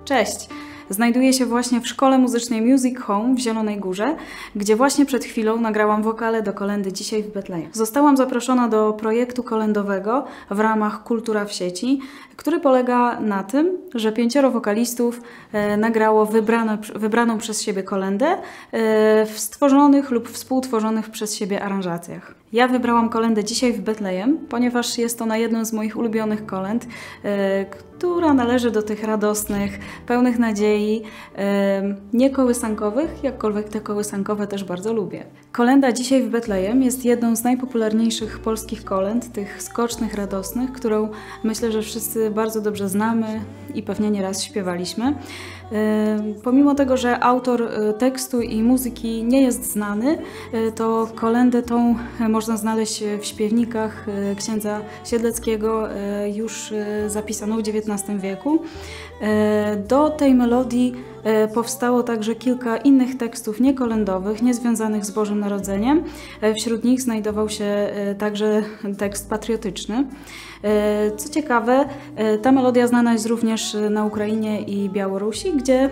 Cześć! Znajduję się właśnie w Szkole Muzycznej Music Home w Zielonej Górze, gdzie właśnie przed chwilą nagrałam wokale do kolendy Dzisiaj w Betlejem. Zostałam zaproszona do projektu kolędowego w ramach Kultura w sieci, który polega na tym, że 5 wokalistów nagrało wybraną przez siebie kolendę w stworzonych lub współtworzonych przez siebie aranżacjach. Ja wybrałam kolendę Dzisiaj w Betlejem, ponieważ jest ona jedną z moich ulubionych kolęd, która należy do tych radosnych, pełnych nadziei, nie kołysankowych, jakkolwiek te kołysankowe też bardzo lubię. Kolenda Dzisiaj w Betlejem jest jedną z najpopularniejszych polskich kolęd, tych skocznych, radosnych, którą myślę, że wszyscy bardzo dobrze znamy i pewnie nieraz śpiewaliśmy. Pomimo tego, że autor tekstu i muzyki nie jest znany, to kolędę tą można znaleźć w śpiewnikach księdza Siedleckiego, już zapisaną w XIX wieku. Do tej melodii powstało także kilka innych tekstów niekolędowych, niezwiązanych z Bożym Narodzeniem. Wśród nich znajdował się także tekst patriotyczny. Co ciekawe, ta melodia znana jest również na Ukrainie i Białorusi, gdzie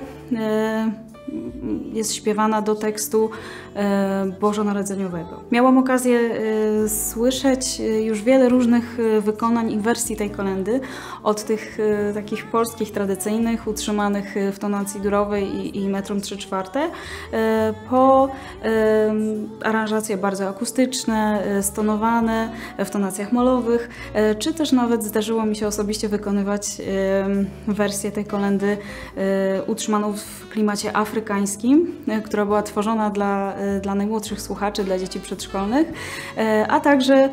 jest śpiewana do tekstu bożonarodzeniowego. Miałam okazję słyszeć już wiele różnych wykonań i wersji tej kolendy, od tych takich polskich, tradycyjnych, utrzymanych w tonacji durowej i metrum 3/4, po aranżacje bardzo akustyczne, stonowane, w tonacjach molowych, czy też nawet zdarzyło mi się osobiście wykonywać wersję tej kolendy utrzymaną w klimacie afrykańskim, która była tworzona dla najmłodszych słuchaczy, dla dzieci przedszkolnych, a także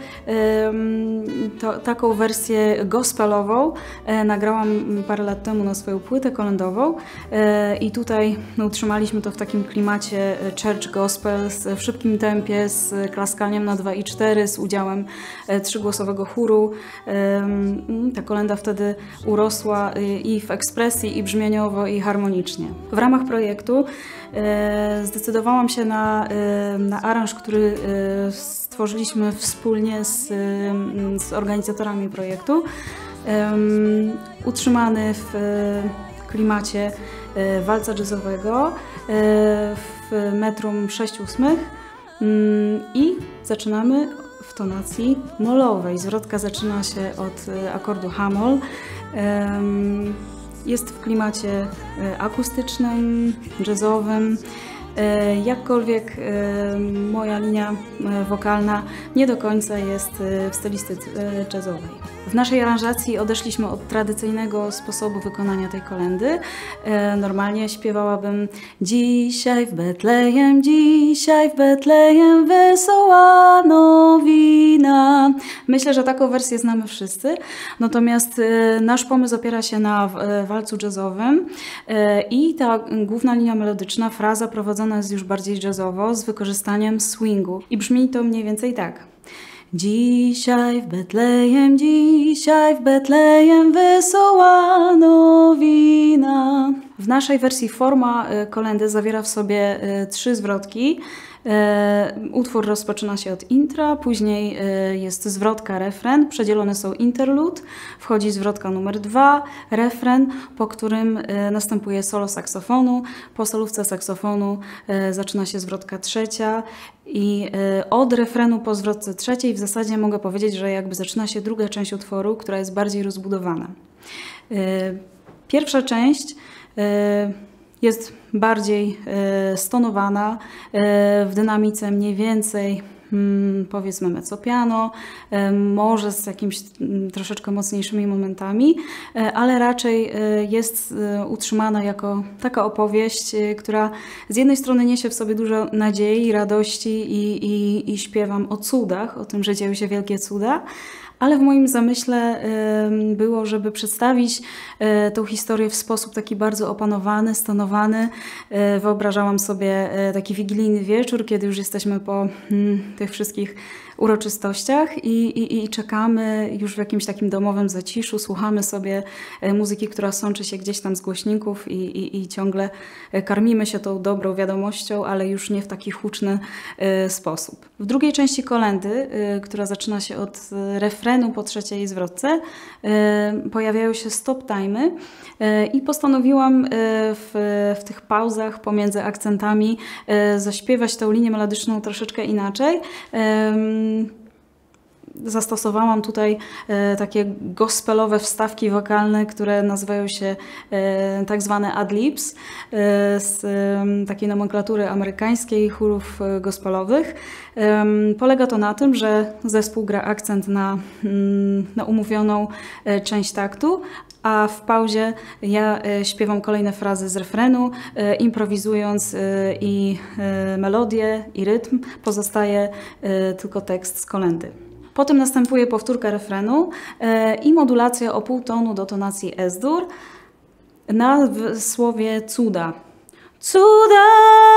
taką wersję gospelową nagrałam parę lat temu na swoją płytę kolędową i tutaj utrzymaliśmy to w takim klimacie church gospel w szybkim tempie, z klaskaniem na 2 i 4, z udziałem 3-głosowego chóru. Ta kolenda wtedy urosła i w ekspresji, i brzmieniowo, i harmonicznie. W ramach projektu zdecydowałam się na aranż, który stworzyliśmy wspólnie z organizatorami projektu, utrzymany w klimacie walca jazzowego w metrum 6/8 i zaczynamy w tonacji molowej. Zwrotka zaczyna się od akordu H-moll. Jest w klimacie akustycznym, jazzowym, jakkolwiek moja linia wokalna nie do końca jest w stylistyce jazzowej. W naszej aranżacji odeszliśmy od tradycyjnego sposobu wykonania tej kolendy. Normalnie śpiewałabym dzisiaj w Betlejem wesoła nowina. Myślę, że taką wersję znamy wszyscy, natomiast nasz pomysł opiera się na walcu jazzowym i ta główna linia melodyczna, fraza prowadzona jest już bardziej jazzowo, z wykorzystaniem swingu. I brzmi to mniej więcej tak. Dzisiaj w Betlejem wesoła nowina. W naszej wersji forma kolendy zawiera w sobie 3 zwrotki. Utwór rozpoczyna się od intra, później jest zwrotka, refren, przedzielone są interlude, wchodzi zwrotka numer 2, refren, po którym następuje solo saksofonu. Po solówce saksofonu zaczyna się zwrotka 3 i od refrenu po zwrotce 3 w zasadzie mogę powiedzieć, że jakby zaczyna się druga część utworu, która jest bardziej rozbudowana. Pierwsza część jest bardziej stonowana, w dynamice mniej więcej powiedzmy mezzo-piano, może z jakimiś troszeczkę mocniejszymi momentami, ale raczej jest utrzymana jako taka opowieść, która z jednej strony niesie w sobie dużo nadziei, radości i śpiewam o cudach, o tym, że dzieją się wielkie cuda, ale w moim zamyśle było, żeby przedstawić tą historię w sposób taki bardzo opanowany, stonowany. Wyobrażałam sobie taki wigilijny wieczór, kiedy już jesteśmy po tych wszystkich uroczystościach i czekamy już w jakimś takim domowym zaciszu, słuchamy sobie muzyki, która sączy się gdzieś tam z głośników i ciągle karmimy się tą dobrą wiadomością, ale już nie w taki huczny sposób. W drugiej części kolendy, która zaczyna się od refrenu, refrenu po trzeciej zwrotce pojawiają się stop time'y i postanowiłam w tych pauzach pomiędzy akcentami zaśpiewać tą linię melodyczną troszeczkę inaczej. Zastosowałam tutaj takie gospelowe wstawki wokalne, które nazywają się tak zwane ad-libs z takiej nomenklatury amerykańskiej chórów gospelowych. Polega to na tym, że zespół gra akcent na umówioną część taktu, a w pauzie ja śpiewam kolejne frazy z refrenu, improwizując i melodię, i rytm. Pozostaje tylko tekst z kolendy. Potem następuje powtórka refrenu i modulacja o pół tonu do tonacji S-dur na słowie cuda. Cuda,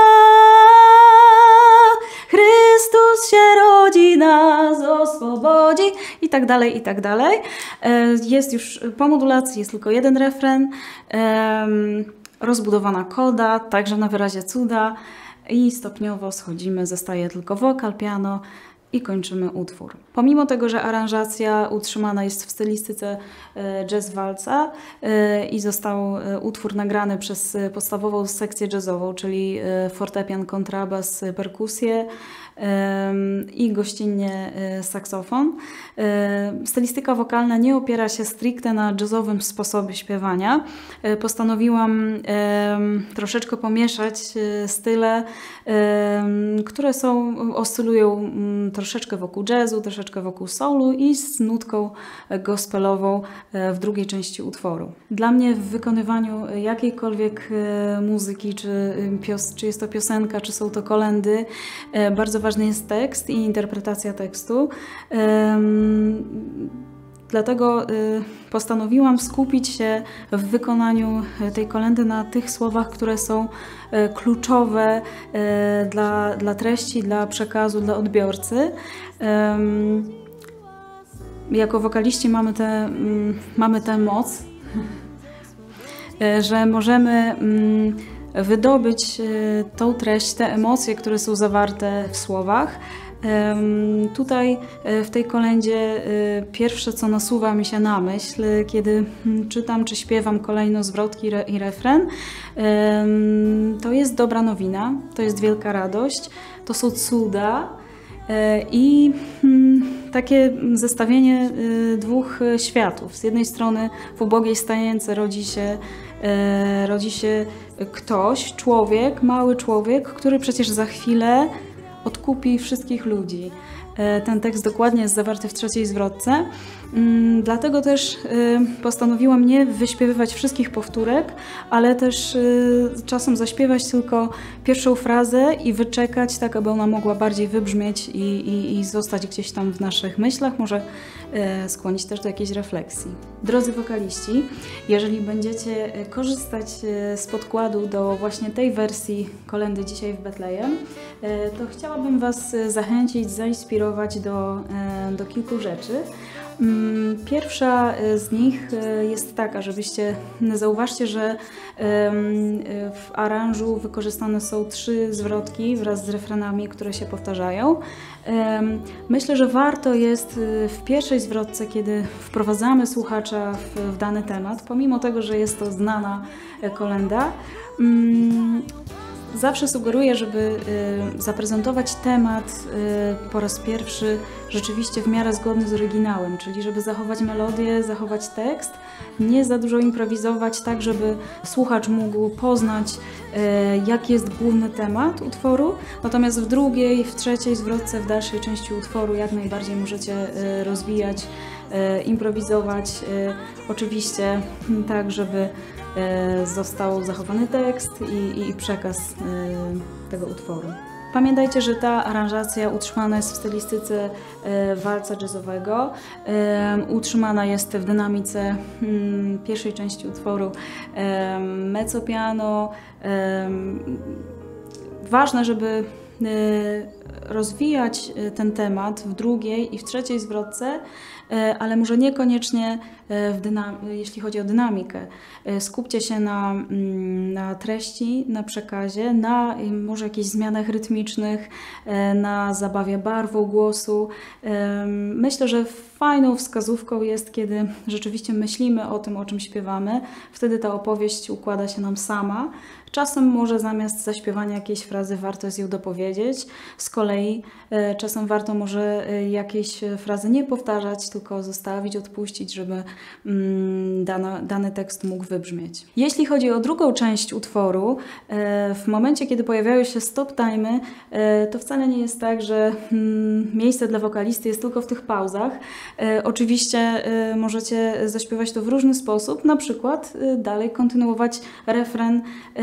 Chrystus się rodzi, nas oswobodzi i tak dalej, i tak dalej. Jest już po modulacji, jest tylko jeden refren, rozbudowana koda, także na wyrazie cuda i stopniowo schodzimy, zostaje tylko wokal, piano i kończymy utwór. Pomimo tego, że aranżacja utrzymana jest w stylistyce jazz walca i został utwór nagrany przez podstawową sekcję jazzową, czyli fortepian, kontrabas, perkusję i gościnnie saksofon. Stylistyka wokalna nie opiera się stricte na jazzowym sposobie śpiewania. Postanowiłam troszeczkę pomieszać style, które oscylują troszeczkę wokół jazzu, troszeczkę wokół soulu i z nutką gospelową w drugiej części utworu. Dla mnie w wykonywaniu jakiejkolwiek muzyki, czy jest to piosenka, czy są to kolendy, bardzo ważny jest tekst i interpretacja tekstu. Dlatego postanowiłam skupić się w wykonaniu tej kolendy na tych słowach, które są kluczowe dla treści, dla przekazu, dla odbiorcy. Jako wokaliści mamy tę moc, że możemy wydobyć tą treść, te emocje, które są zawarte w słowach. Tutaj w tej kolędzie pierwsze, co nasuwa mi się na myśl, kiedy czytam czy śpiewam kolejno zwrotki i refren, to jest dobra nowina, to jest wielka radość, to są cuda i takie zestawienie dwóch światów. Z jednej strony w ubogiej stajence rodzi się ktoś, człowiek, mały człowiek, który przecież za chwilę odkupi wszystkich ludzi. Ten tekst dokładnie jest zawarty w trzeciej zwrotce. Dlatego też postanowiłam nie wyśpiewywać wszystkich powtórek, ale też czasem zaśpiewać tylko pierwszą frazę i wyczekać, tak aby ona mogła bardziej wybrzmieć i zostać gdzieś tam w naszych myślach, może skłonić też do jakiejś refleksji. Drodzy wokaliści, jeżeli będziecie korzystać z podkładu do właśnie tej wersji kolendy Dzisiaj w Betlejem, to chciałabym Was zachęcić, zainspirować do kilku rzeczy. Pierwsza z nich jest taka, zauważcie, że w aranżu wykorzystane są 3 zwrotki wraz z refrenami, które się powtarzają. Myślę, że warto jest w pierwszej zwrotce, kiedy wprowadzamy słuchacza w dany temat, pomimo tego, że jest to znana kolenda, zawsze sugeruję, żeby zaprezentować temat po raz pierwszy rzeczywiście w miarę zgodny z oryginałem, czyli żeby zachować melodię, zachować tekst, nie za dużo improwizować, tak żeby słuchacz mógł poznać, jaki jest główny temat utworu, natomiast w drugiej, w trzeciej zwrotce, w dalszej części utworu jak najbardziej możecie rozwijać, improwizować, oczywiście tak, żeby został zachowany tekst i przekaz tego utworu. Pamiętajcie, że ta aranżacja utrzymana jest w stylistyce walca jazzowego, utrzymana jest w dynamice pierwszej części utworu mezzo piano. Ważne, żeby rozwijać ten temat w drugiej i w trzeciej zwrotce, ale może niekoniecznie jeśli chodzi o dynamikę. Skupcie się na treści, na przekazie, na może jakichś zmianach rytmicznych, na zabawie barwą głosu. Myślę, że fajną wskazówką jest, kiedy rzeczywiście myślimy o tym, o czym śpiewamy. Wtedy ta opowieść układa się nam sama. Czasem może zamiast zaśpiewania jakiejś frazy warto jest ją dopowiedzieć. Z kolei czasem warto może jakiejś frazy nie powtarzać, tylko zostawić, odpuścić, żeby dany tekst mógł wybrzmieć. Jeśli chodzi o drugą część utworu, w momencie, kiedy pojawiają się stop time'y, to wcale nie jest tak, że miejsce dla wokalisty jest tylko w tych pauzach. Oczywiście możecie zaśpiewać to w różny sposób, na przykład dalej kontynuować refren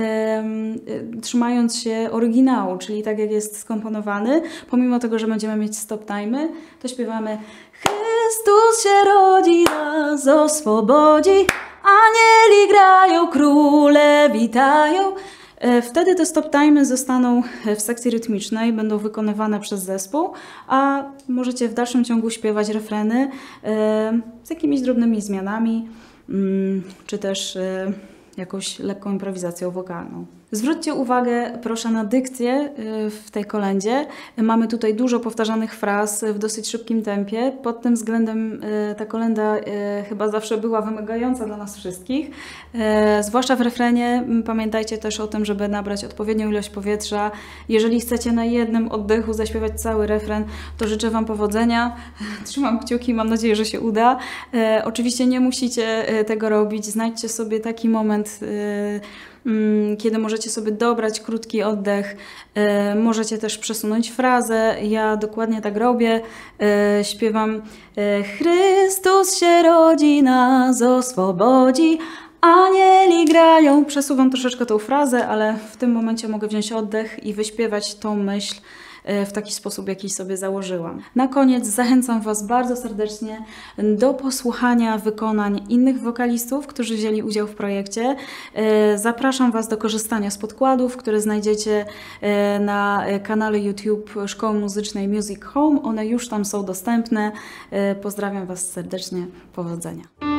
trzymając się oryginału, czyli tak jak jest skomponowany, pomimo tego, że będziemy mieć stop time'y, to śpiewamy Chrystus się rodzi, nas oswobodzi, anieli grają, króle witają. Wtedy te stop time'y zostaną w sekcji rytmicznej, będą wykonywane przez zespół, a możecie w dalszym ciągu śpiewać refreny z jakimiś drobnymi zmianami, czy też jakąś lekką improwizacją wokalną. Zwróćcie uwagę proszę na dykcję w tej kolędzie. Mamy tutaj dużo powtarzanych fraz w dosyć szybkim tempie. Pod tym względem ta kolenda chyba zawsze była wymagająca dla nas wszystkich. Zwłaszcza w refrenie pamiętajcie też o tym, żeby nabrać odpowiednią ilość powietrza. Jeżeli chcecie na jednym oddechu zaśpiewać cały refren, to życzę Wam powodzenia. Trzymam kciuki, mam nadzieję, że się uda. Oczywiście nie musicie tego robić. Znajdźcie sobie taki moment, kiedy możecie sobie dobrać krótki oddech, możecie też przesunąć frazę. Ja dokładnie tak robię. Śpiewam Chrystus się rodzi, nas oswobodzi, anieli grają. Przesuwam troszeczkę tą frazę, ale w tym momencie mogę wziąć oddech i wyśpiewać tą myśl w taki sposób, jaki sobie założyłam. Na koniec zachęcam Was bardzo serdecznie do posłuchania wykonań innych wokalistów, którzy wzięli udział w projekcie. Zapraszam Was do korzystania z podkładów, które znajdziecie na kanale YouTube Szkoły Muzycznej Music Home. One już tam są dostępne. Pozdrawiam Was serdecznie. Powodzenia.